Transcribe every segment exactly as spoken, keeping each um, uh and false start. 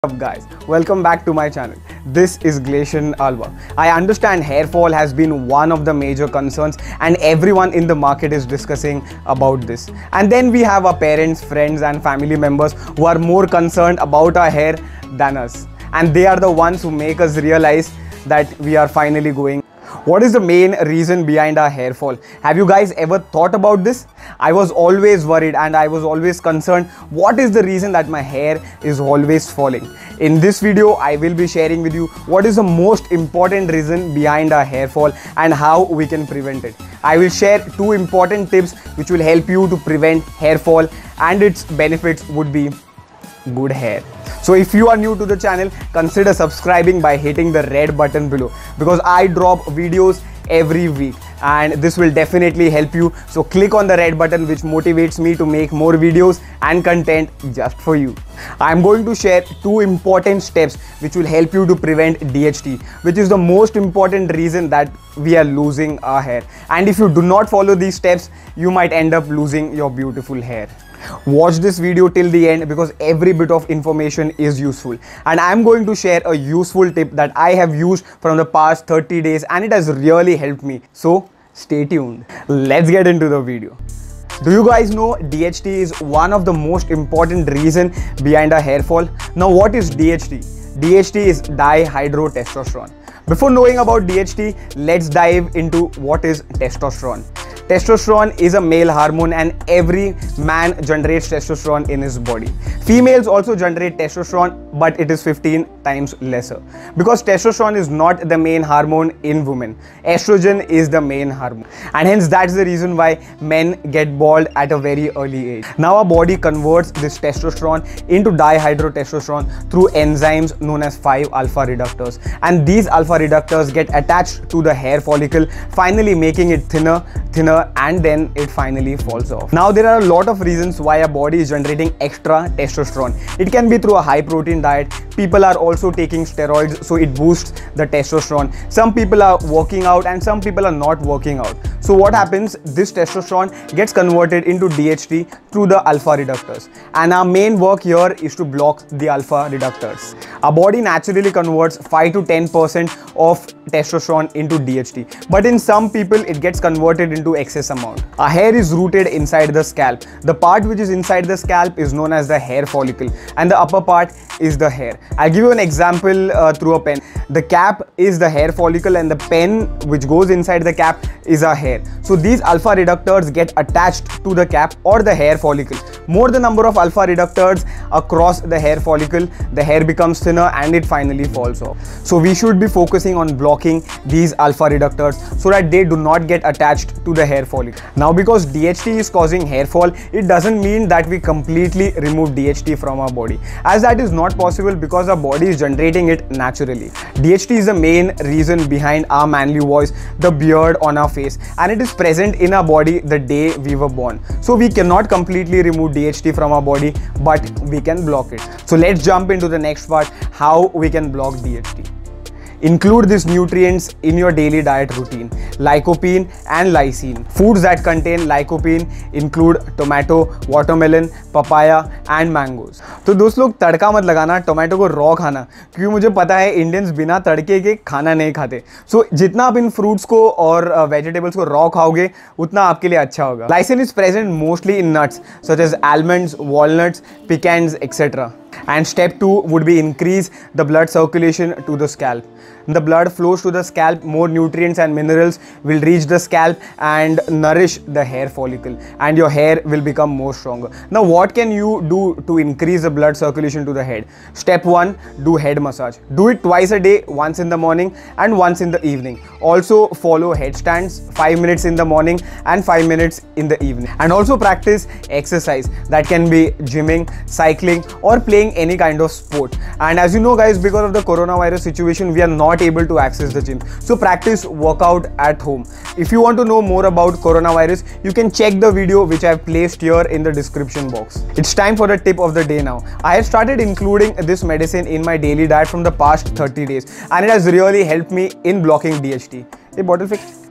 Up guys, welcome back to my channel. This is Glacian Alba. I understand hair fall has been one of the major concerns and everyone in the market is discussing about this. And then we have our parents, friends and family members who are more concerned about our hair than us. And they are the ones who make us realize that we are finally going. What is the main reason behind our hair fall? Have you guys ever thought about this? I was always worried and I was always concerned. What is the reason that my hair is always falling? In this video, I will be sharing with you what is the most important reason behind our hair fall and how we can prevent it. I will share two important tips which will help you to prevent hair fall, and its benefits would be good hair. So if you are new to the channel, consider subscribing by hitting the red button below, because I drop videos every week and this will definitely help you. So click on the red button, which motivates me to make more videos and content just for you. I am going to share two important steps which will help you to prevent D H T, which is the most important reason that we are losing our hair. And if you do not follow these steps, you might end up losing your beautiful hair. Watch this video till the end, because every bit of information is useful, and I am going to share a useful tip that I have used from the past thirty days and it has really helped me. So stay tuned. Let's get into the video. Do you guys know D H T is one of the most important reason behind our hair fall? Now what is D H T? D H T is dihydrotestosterone. Before knowing about D H T, let's dive into what is testosterone. Testosterone is a male hormone and every man generates testosterone in his body. Females also generate testosterone, but it is fifteen times lesser, because testosterone is not the main hormone in women. Estrogen is the main hormone, and hence that's the reason why men get bald at a very early age. Now our body converts this testosterone into dihydrotestosterone through enzymes known as five alpha reductors, and these alpha reductors get attached to the hair follicle, finally making it thinner, thinner and then it finally falls off. Now there are a lot of reasons why our body is generating extra testosterone. It can be through a high protein diet. People are also taking steroids, so it boosts the testosterone. Some people are working out and some people are not working out. So what happens, this testosterone gets converted into D H T through the alpha reductors, and our main work here is to block the alpha reductors. Our body naturally converts five to ten percent of testosterone into D H T, but in some people it gets converted into excess amount. Our hair is rooted inside the scalp. The part which is inside the scalp is known as the hair follicle, and the upper part is the hair. I'll give you an example uh, through a pen. The cap is the hair follicle and the pen which goes inside the cap is our hair. So these alpha reductors get attached to the cap or the hair follicle. More the number of alpha reductors across the hair follicle, the hair becomes thinner and it finally falls off. So we should be focusing on blocking these alpha reductors so that they do not get attached to the hair follicle. Now because D H T is causing hair fall, it doesn't mean that we completely remove D H T from our body, as that is not possible because our body is generating it naturally. D H T is the main reason behind our manly voice, the beard on our face, and it is present in our body the day we were born. So we cannot completely remove D H T from our body, but we can block it. So let's jump into the next part, how we can block D H T. Include these nutrients in your daily diet routine: lycopene and lysine. Foods that contain lycopene include tomato, watermelon, papaya and mangoes. तो दोस्त लोग तड़का मत लगाना, tomato को raw खाना, क्योंकि मुझे पता है इंडियंस बिना तड़के के खाना नहीं खाते. सो so, जितना आप इन फ्रूट्स को और वेजिटेबल्स को रॉ खाओगे उतना आपके लिए अच्छा होगा. Lysine is present mostly in nuts such as almonds, walnuts, pecans, et cetera. And step two would be increase the blood circulation to the scalp. The blood flows to the scalp, more nutrients and minerals will reach the scalp and nourish the hair follicle, and your hair will become more stronger. Now what can you do to increase the blood circulation to the head? Step one, do head massage. Do it twice a day, once in the morning and once in the evening. Also follow headstands, five minutes in the morning and five minutes in the evening. And also practice exercise. That can be gymming, cycling or playing any kind of sport. And as you know guys, because of the coronavirus situation, we are not able to access the gym. So practice workout at home. If you want to know more about coronavirus, you can check the video which I have placed here in the description box. It's time for the tip of the day now. I have started including this medicine in my daily diet from the past thirty days, and it has really helped me in blocking D H T. A bottle fix.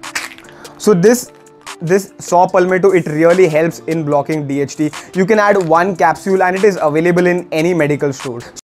So this this saw palmetto, it really helps in blocking D H T. You can add one capsule and it is available in any medical store.